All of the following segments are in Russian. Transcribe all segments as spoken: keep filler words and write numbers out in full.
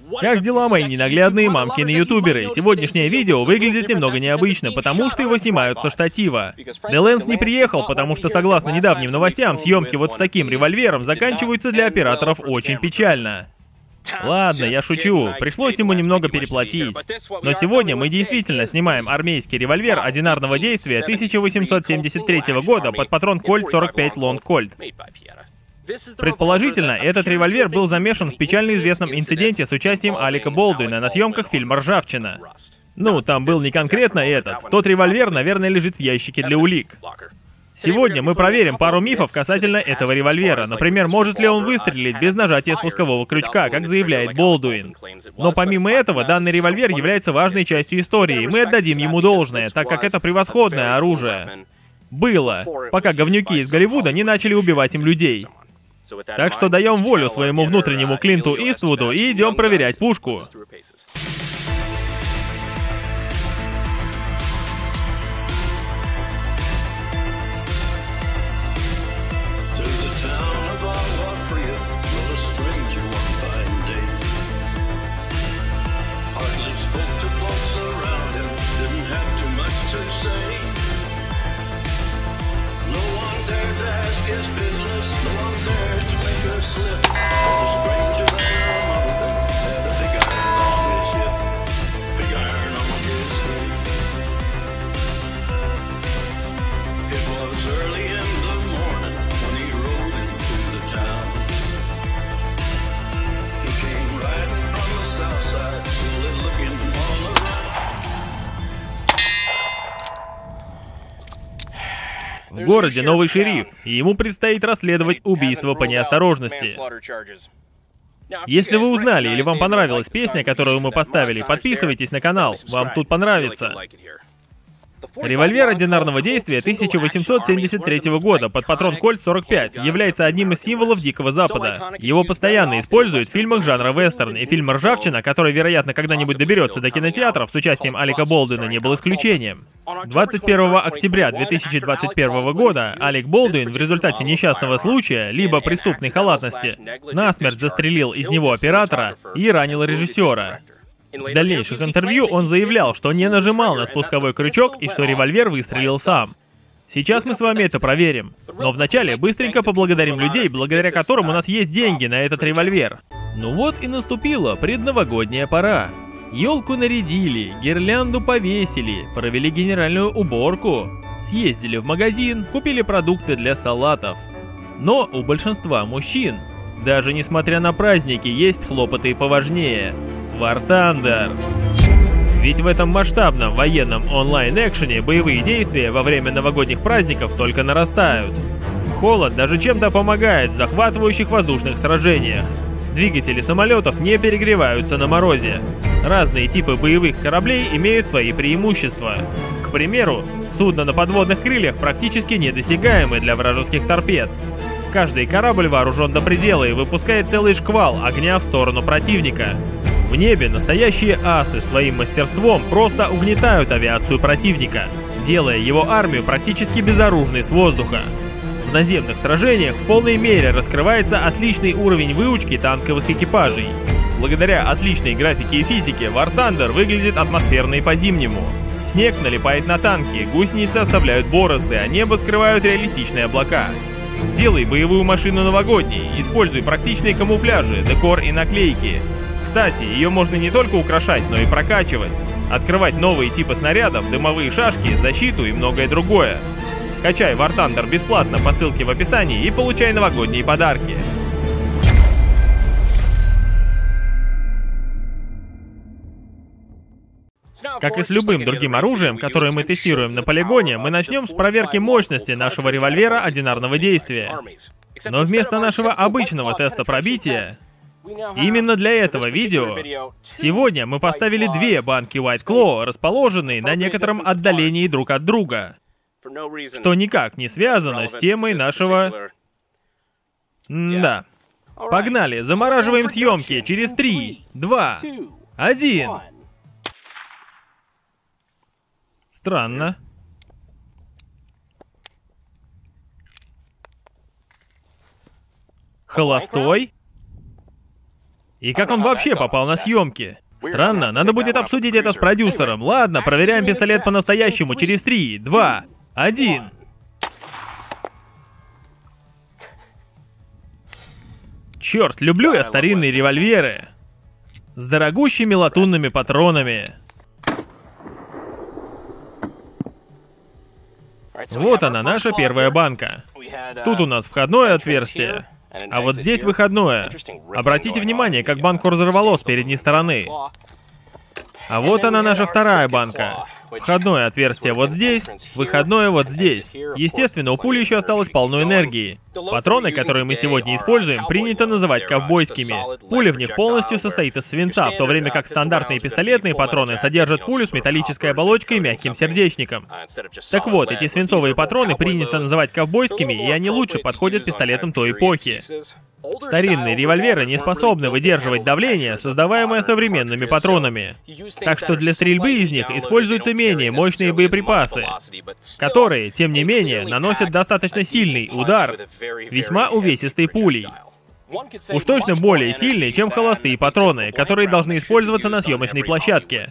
Как дела, мои ненаглядные мамкины ютуберы? Сегодняшнее видео выглядит немного необычно, потому что его снимают со штатива. Делэнс не приехал, потому что, согласно недавним новостям, съемки вот с таким револьвером заканчиваются для операторов очень печально. Ладно, я шучу, пришлось ему немного переплатить. Но сегодня мы действительно снимаем армейский револьвер одинарного действия тысяча восемьсот семьдесят третьего года под патрон Кольт сорок пять Long Colt. Предположительно, этот револьвер был замешан в печально известном инциденте с участием Алека Болдуина на съемках фильма «Ржавчина». Ну, там был не конкретно этот. Тот револьвер, наверное, лежит в ящике для улик. Сегодня мы проверим пару мифов касательно этого револьвера. Например, может ли он выстрелить без нажатия спускового крючка, как заявляет Болдуин. Но помимо этого, данный револьвер является важной частью истории, и мы отдадим ему должное, так как это превосходное оружие. Было, пока говнюки из Голливуда не начали убивать им людей. Так что даем волю своему внутреннему Клинту Иствуду и идем проверять пушку. В городе новый шериф, и ему предстоит расследовать убийство по неосторожности. Если вы узнали или вам понравилась песня, которую мы поставили, подписывайтесь на канал, вам тут понравится. Револьвер одинарного действия тысяча восемьсот семьдесят третьего года под патрон Кольт сорок пять является одним из символов Дикого Запада. Его постоянно используют в фильмах жанра вестерн, и фильм «Ржавчина», который, вероятно, когда-нибудь доберется до кинотеатров с участием Алека Болдуина, не был исключением. двадцать первого октября две тысячи двадцать первого года Алек Болдуин в результате несчастного случая, либо преступной халатности, насмерть застрелил из него оператора и ранил режиссера. В дальнейших интервью он заявлял, что не нажимал на спусковой крючок и что револьвер выстрелил сам. Сейчас мы с вами это проверим. Но вначале быстренько поблагодарим людей, благодаря которым у нас есть деньги на этот револьвер. Ну вот и наступила предновогодняя пора. Елку нарядили, гирлянду повесили, провели генеральную уборку, съездили в магазин, купили продукты для салатов. Но у большинства мужчин, даже несмотря на праздники, есть хлопоты поважнее. War Thunder. Ведь в этом масштабном военном онлайн-экшене боевые действия во время новогодних праздников только нарастают. Холод даже чем-то помогает в захватывающих воздушных сражениях. Двигатели самолетов не перегреваются на морозе. Разные типы боевых кораблей имеют свои преимущества. К примеру, судно на подводных крыльях практически недосягаемы для вражеских торпед. Каждый корабль вооружен до предела и выпускает целый шквал огня в сторону противника. В небе настоящие асы своим мастерством просто угнетают авиацию противника, делая его армию практически безоружной с воздуха. В наземных сражениях в полной мере раскрывается отличный уровень выучки танковых экипажей. Благодаря отличной графике и физике War Thunder выглядит атмосферно и по-зимнему. Снег налипает на танки, гусеницы оставляют борозды, а небо скрывают реалистичные облака. Сделай боевую машину новогодней, используй практичные камуфляжи, декор и наклейки. Кстати, ее можно не только украшать, но и прокачивать. Открывать новые типы снарядов, дымовые шашки, защиту и многое другое. Качай War Thunder бесплатно по ссылке в описании и получай новогодние подарки. Как и с любым другим оружием, которое мы тестируем на полигоне, мы начнем с проверки мощности нашего револьвера одинарного действия. Но вместо нашего обычного теста пробития, именно для этого видео, сегодня мы поставили две банки White Claw, расположенные на некотором отдалении друг от друга, что никак не связано с темой нашего... М-да. Погнали, замораживаем съемки через три, два, один. Странно. Холостой? И как он вообще попал на съемки? Странно, надо будет обсудить это с продюсером. Ладно, проверяем пистолет по-настоящему через три, два, один. Черт, люблю я старинные револьверы. С дорогущими латунными патронами. Вот она, наша первая банка. Тут у нас входное отверстие, а вот здесь выходное. Обратите внимание, как банку разорвало с передней стороны. А вот она, наша вторая банка. Входное отверстие вот здесь, выходное вот здесь. Естественно, у пули еще осталось полно энергии. Патроны, которые мы сегодня используем, принято называть ковбойскими. Пуля в них полностью состоит из свинца, в то время как стандартные пистолетные патроны содержат пулю с металлической оболочкой и мягким сердечником. Так вот, эти свинцовые патроны принято называть ковбойскими, и они лучше подходят пистолетам той эпохи. Старинные револьверы не способны выдерживать давление, создаваемое современными патронами. Так что для стрельбы из них используются менее мощные боеприпасы, которые, тем не менее, наносят достаточно сильный удар весьма увесистой пулей. Уж точно более сильный, чем холостые патроны, которые должны использоваться на съемочной площадке.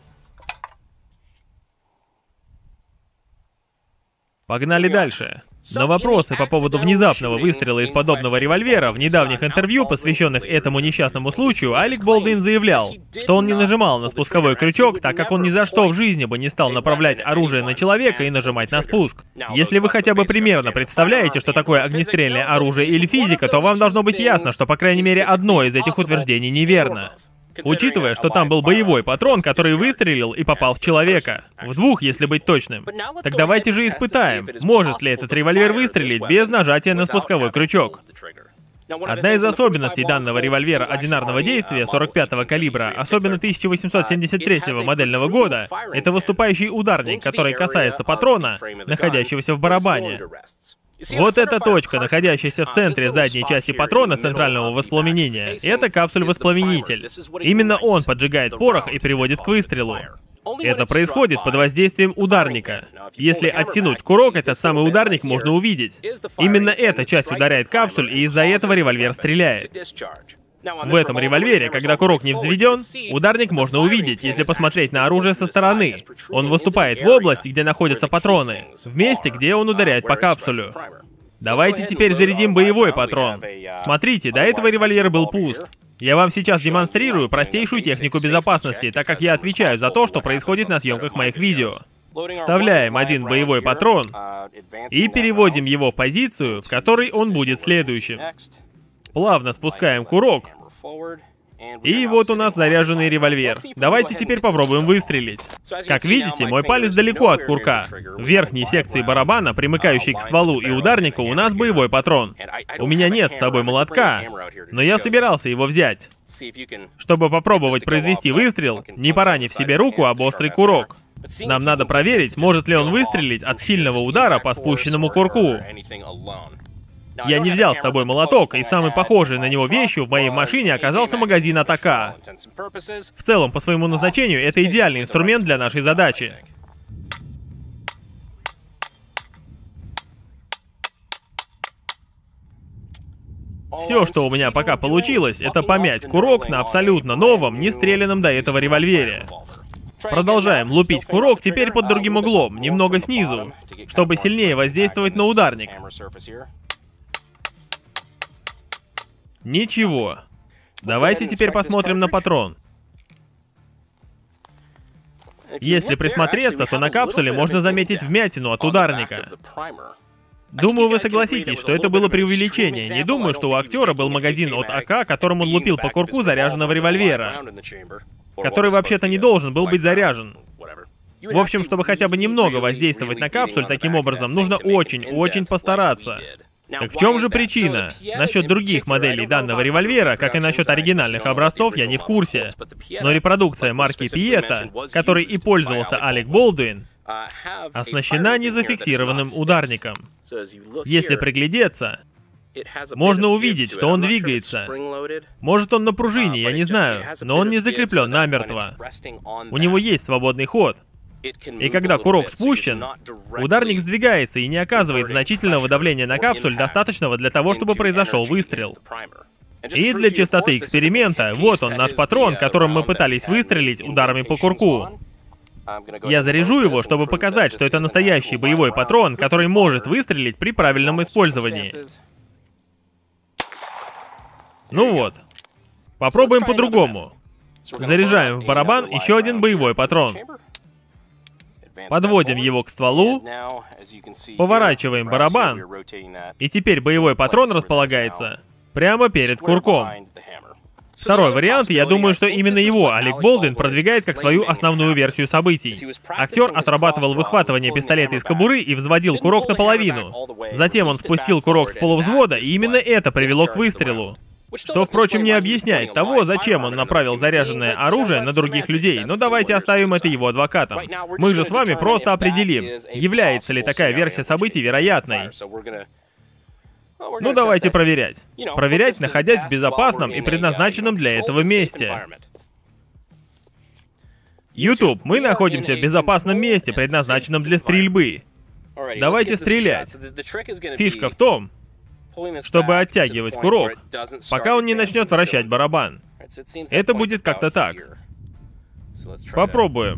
Погнали дальше. На вопросы по поводу внезапного выстрела из подобного револьвера в недавних интервью, посвященных этому несчастному случаю, Алек Болдуин заявлял, что он не нажимал на спусковой крючок, так как он ни за что в жизни бы не стал направлять оружие на человека и нажимать на спуск. Если вы хотя бы примерно представляете, что такое огнестрельное оружие или физика, то вам должно быть ясно, что по крайней мере одно из этих утверждений неверно. Учитывая, что там был боевой патрон, который выстрелил и попал в человека. В двух, если быть точным. Так давайте же испытаем, может ли этот револьвер выстрелить без нажатия на спусковой крючок. Одна из особенностей данного револьвера одинарного действия сорок пятого калибра, особенно тысяча восемьсот семьдесят третьего модельного года, это выступающий ударник, который касается патрона, находящегося в барабане. Вот эта точка, находящаяся в центре задней части патрона центрального воспламенения, это капсуль-воспламенитель. Именно он поджигает порох и приводит к выстрелу. Это происходит под воздействием ударника. Если оттянуть курок, этот самый ударник можно увидеть. Именно эта часть ударяет капсуль, и из-за этого револьвер стреляет. В этом револьвере, когда курок не взведен, ударник можно увидеть, если посмотреть на оружие со стороны. Он выступает в области, где находятся патроны, в месте, где он ударяет по капсулю. Давайте теперь зарядим боевой патрон. Смотрите, до этого револьвер был пуст. Я вам сейчас демонстрирую простейшую технику безопасности, так как я отвечаю за то, что происходит на съемках моих видео. Вставляем один боевой патрон и переводим его в позицию, в которой он будет следующим. Плавно спускаем курок. И вот у нас заряженный револьвер. Давайте теперь попробуем выстрелить. Как видите, мой палец далеко от курка. В верхней секции барабана, примыкающей к стволу и ударнику, у нас боевой патрон. У меня нет с собой молотка, но я собирался его взять, чтобы попробовать произвести выстрел, не поранив себе руку об острый курок. Нам надо проверить, может ли он выстрелить от сильного удара по спущенному курку. Я не взял с собой молоток, и самой похожей на него вещью в моей машине оказался магазин от АК. В целом, по своему назначению, это идеальный инструмент для нашей задачи. Все, что у меня пока получилось, это помять курок на абсолютно новом, не стрелянном до этого револьвере. Продолжаем лупить курок теперь под другим углом, немного снизу, чтобы сильнее воздействовать на ударник. Ничего. Давайте теперь посмотрим на патрон. Если присмотреться, то на капсуле можно заметить вмятину от ударника. Думаю, вы согласитесь, что это было преувеличение. Не думаю, что у актера был магазин от АК, которым он лупил по курку заряженного револьвера, который вообще-то не должен был быть заряжен. В общем, чтобы хотя бы немного воздействовать на капсуль таким образом, нужно очень-очень постараться. Так в чем же причина? Насчет других моделей данного револьвера, как и насчет оригинальных образцов, я не в курсе. Но репродукция марки Pietta, которой и пользовался Алек Болдуин, оснащена незафиксированным ударником. Если приглядеться, можно увидеть, что он двигается. Может, он на пружине, я не знаю, но он не закреплен намертво. У него есть свободный ход. И когда курок спущен, ударник сдвигается и не оказывает значительного давления на капсуль, достаточного для того, чтобы произошел выстрел. И для чистоты эксперимента, вот он, наш патрон, которым мы пытались выстрелить ударами по курку. Я заряжу его, чтобы показать, что это настоящий боевой патрон, который может выстрелить при правильном использовании. Ну вот. Попробуем по-другому. Заряжаем в барабан еще один боевой патрон. Подводим его к стволу, поворачиваем барабан, и теперь боевой патрон располагается прямо перед курком. Второй вариант, я думаю, что именно его Алек Болдуин продвигает как свою основную версию событий. Актер отрабатывал выхватывание пистолета из кобуры и взводил курок наполовину. Затем он спустил курок с полувзвода, и именно это привело к выстрелу. Что, впрочем, не объясняет того, зачем он направил заряженное оружие на других людей, но давайте оставим это его адвокатам. Мы же с вами просто определим, является ли такая версия событий вероятной. Ну давайте проверять. Проверять, находясь в безопасном и предназначенном для этого месте. YouTube, мы находимся в безопасном месте, предназначенном для стрельбы. Давайте стрелять. Фишка в том, чтобы оттягивать курок, пока он не начнет вращать барабан. Это будет как-то так. Попробуем.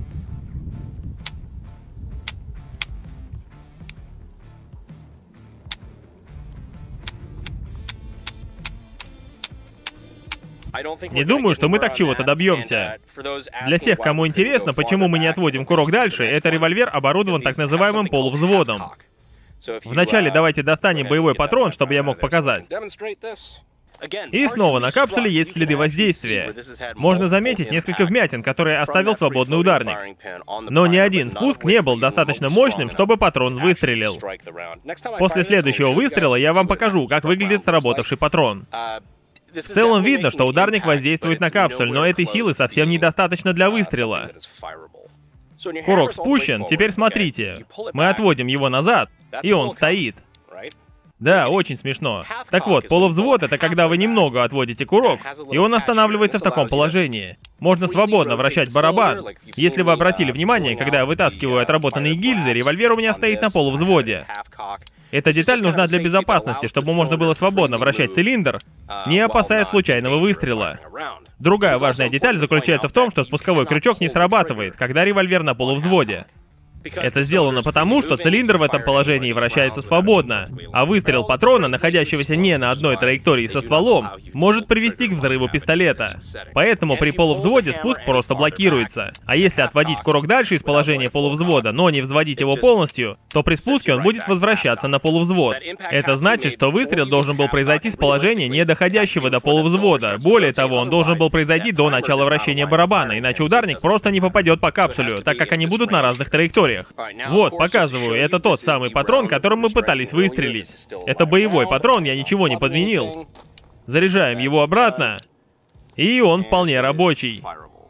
Не думаю, что мы так чего-то добьемся. Для тех, кому интересно, почему мы не отводим курок дальше, это револьвер оборудован так называемым полувзводом. Вначале давайте достанем боевой патрон, чтобы я мог показать. И снова на капсуле есть следы воздействия. Можно заметить несколько вмятин, которые оставил свободный ударник. Но ни один спуск не был достаточно мощным, чтобы патрон выстрелил. После следующего выстрела я вам покажу, как выглядит сработавший патрон. В целом видно, что ударник воздействует на капсуль, но этой силы совсем недостаточно для выстрела. Курок спущен, теперь смотрите. Мы отводим его назад, и он стоит. Да, очень смешно. Так вот, полувзвод — это когда вы немного отводите курок, и он останавливается в таком положении. Можно свободно вращать барабан. Если вы обратили внимание, когда я вытаскиваю отработанные гильзы, револьвер у меня стоит на полувзводе. Эта деталь нужна для безопасности, чтобы можно было свободно вращать цилиндр, не опасаясь случайного выстрела. Другая важная деталь заключается в том, что спусковой крючок не срабатывает, когда револьвер на полувзводе. Это сделано потому, что цилиндр в этом положении вращается свободно, а выстрел патрона, находящегося не на одной траектории со стволом, может привести к взрыву пистолета. Поэтому при полувзводе спуск просто блокируется. А если отводить курок дальше из положения полувзвода, но не взводить его полностью, то при спуске он будет возвращаться на полувзвод. Это значит, что выстрел должен был произойти с положения, не доходящего до полувзвода. Более того, он должен был произойти до начала вращения барабана, иначе ударник просто не попадет по капсулю, так как они будут на разных траекториях. Вот, показываю, это тот самый патрон, которым мы пытались выстрелить. Это боевой патрон, я ничего не подменил. Заряжаем его обратно, и он вполне рабочий.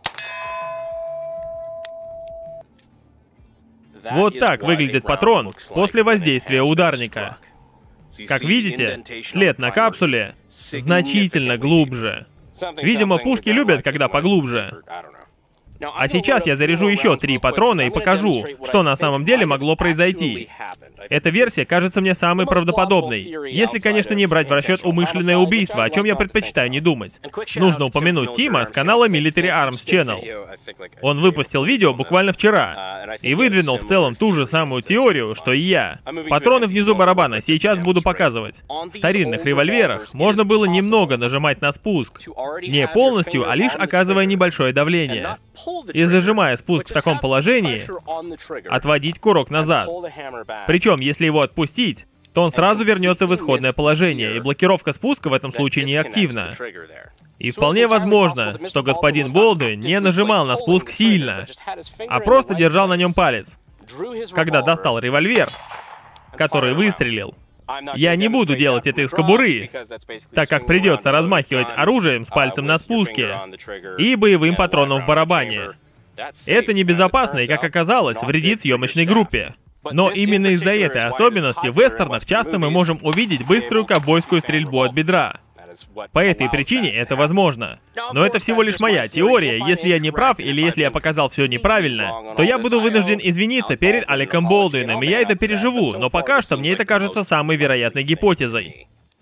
Вот так выглядит патрон после воздействия ударника. Как видите, след на капсуле значительно глубже. Видимо, пушки любят, когда поглубже. А сейчас я заряжу еще три патрона и покажу, что на самом деле могло произойти. Эта версия кажется мне самой правдоподобной, если, конечно, не брать в расчет умышленное убийство, о чем я предпочитаю не думать. Нужно упомянуть Тима с канала Military Arms Channel. Он выпустил видео буквально вчера и выдвинул в целом ту же самую теорию, что и я. Патроны внизу барабана сейчас буду показывать. В старинных револьверах можно было немного нажимать на спуск. Не полностью, а лишь оказывая небольшое давление. И зажимая спуск в таком положении, отводить курок назад. Причем, если его отпустить, то он сразу вернется в исходное положение, и блокировка спуска в этом случае не активна. И вполне возможно, что господин Болдуин не нажимал на спуск сильно, а просто держал на нем палец, когда достал револьвер, который выстрелил. Я не буду делать это из кобуры, так как придется размахивать оружием с пальцем на спуске и боевым патроном в барабане. Это небезопасно и, как оказалось, вредит съемочной группе. Но именно из-за этой особенности в вестернах часто мы можем увидеть быструю ковбойскую стрельбу от бедра. По этой причине это возможно. Но это всего лишь моя теория. Если я не прав, или если я показал все неправильно, то я буду вынужден извиниться перед Алеком Болдуином, и я это переживу, но пока что мне это кажется самой вероятной гипотезой.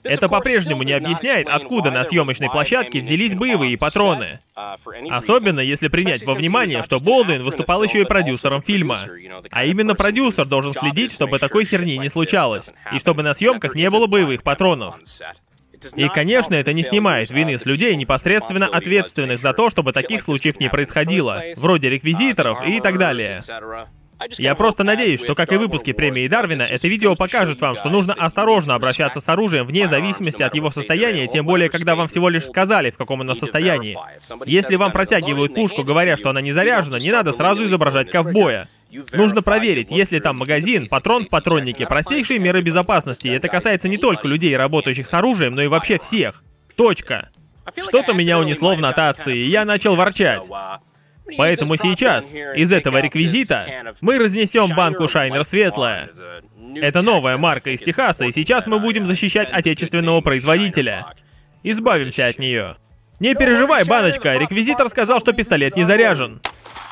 Это по-прежнему не объясняет, откуда на съемочной площадке взялись боевые патроны. Особенно если принять во внимание, что Болдуин выступал еще и продюсером фильма. А именно продюсер должен следить, чтобы такой херни не случалось, и чтобы на съемках не было боевых патронов. И, конечно, это не снимает вины с людей, непосредственно ответственных за то, чтобы таких случаев не происходило, вроде реквизиторов и так далее. Я просто надеюсь, что, как и выпуски премии Дарвина, это видео покажет вам, что нужно осторожно обращаться с оружием вне зависимости от его состояния, тем более, когда вам всего лишь сказали, в каком оно состоянии. Если вам протягивают пушку, говоря, что она не заряжена, не надо сразу изображать ковбоя. Нужно проверить, есть ли там магазин, патрон в патроннике, простейшие меры безопасности. И это касается не только людей, работающих с оружием, но и вообще всех. Точка. Что-то меня унесло в нотации, и я начал ворчать. Поэтому сейчас из этого реквизита мы разнесем банку Шайнер Светлая. Это новая марка из Техаса, и сейчас мы будем защищать отечественного производителя. Избавимся от нее. Не переживай, баночка, реквизитор сказал, что пистолет не заряжен.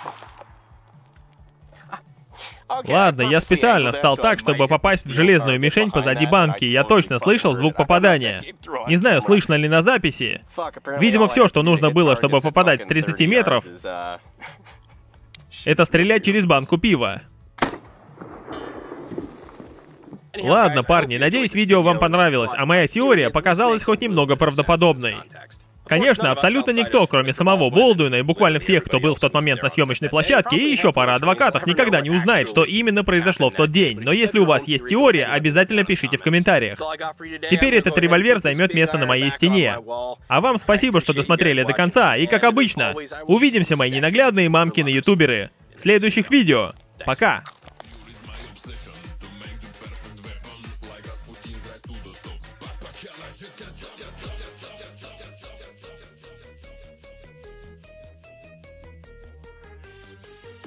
Ладно, я специально встал так, чтобы попасть в железную мишень позади банки. Я точно слышал звук попадания. Не знаю, слышно ли на записи. Видимо, все, что нужно было, чтобы попадать с тридцати метров, это стрелять через банку пива. Ладно, парни, надеюсь, видео вам понравилось, а моя теория показалась хоть немного правдоподобной. Конечно, абсолютно никто, кроме самого Болдуина и буквально всех, кто был в тот момент на съемочной площадке, и еще пара адвокатов, никогда не узнает, что именно произошло в тот день. Но если у вас есть теория, обязательно пишите в комментариях. Теперь этот револьвер займет место на моей стене. А вам спасибо, что досмотрели до конца, и как обычно, увидимся, мои ненаглядные мамкины ютуберы, в следующих видео. Пока!